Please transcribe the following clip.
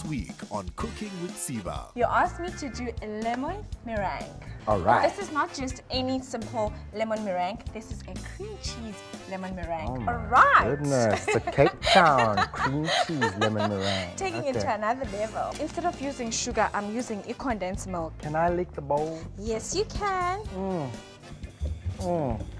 week on Cooking with Siba. You asked me to do a lemon meringue. All right. This is not just any simple lemon meringue. This is a cream cheese lemon meringue. Oh my All right. goodness, the Cape Town cream cheese lemon meringue. Taking it to another level. Instead of using sugar, I'm using condensed milk. Can I lick the bowl? Yes, you can.